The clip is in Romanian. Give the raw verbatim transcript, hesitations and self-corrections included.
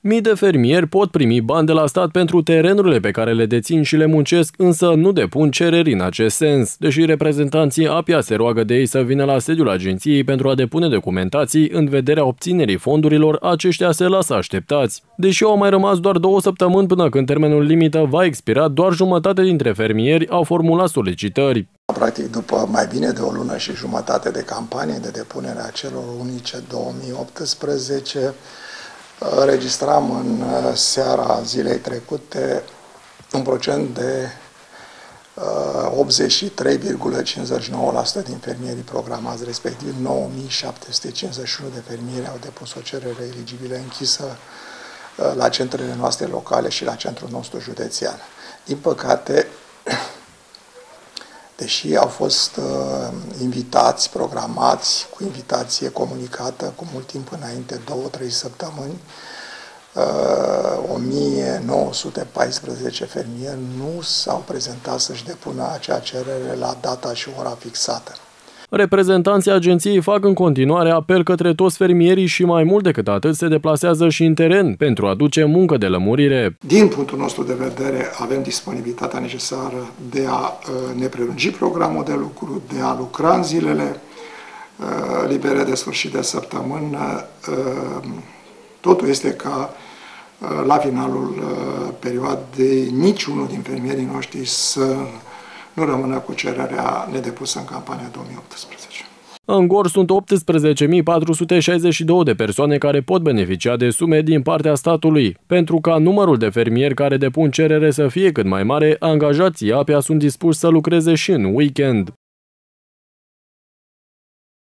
Mii de fermieri pot primi bani de la stat pentru terenurile pe care le dețin și le muncesc, însă nu depun cereri în acest sens. Deși reprezentanții APIA se roagă de ei să vină la sediul agenției pentru a depune documentații în vederea obținerii fondurilor, aceștia se lasă așteptați. Deși au mai rămas doar două săptămâni până când termenul limită va expira, doar jumătate dintre fermieri au formulat solicitări. Practic, după mai bine de o lună și jumătate de campanie de depunere a celor unice două mii optsprezece, înregistram în seara zilei trecute un procent de optzeci și trei virgulă cincizeci și nouă la sută din fermierii programați, respectiv nouă mii șapte sute cincizeci și unu de fermieri au depus o cerere eligibilă închisă la centrele noastre locale și la centrul nostru județean. Din păcate, deși au fost uh, invitați, programați, cu invitație comunicată cu mult timp înainte, două, trei săptămâni, uh, o mie nouă sute paisprezece fermieri nu s-au prezentat să-și depună acea cerere la data și ora fixată. Reprezentanții agenției fac în continuare apel către toți fermierii și mai mult decât atât se deplasează și în teren pentru a aduce muncă de lămurire. Din punctul nostru de vedere avem disponibilitatea necesară de a ne prelungi programul de lucru, de a lucra în zilele libere de sfârșit de săptămână. Totul este ca la finalul perioadei niciunul din fermierii noștri să nu rămână cu cererea nedepusă în campania două mii optsprezece. În Gorj sunt optsprezece mii patru sute șaizeci și doi de persoane care pot beneficia de sume din partea statului. Pentru ca numărul de fermieri care depun cerere să fie cât mai mare, angajații APIA sunt dispuși să lucreze și în weekend.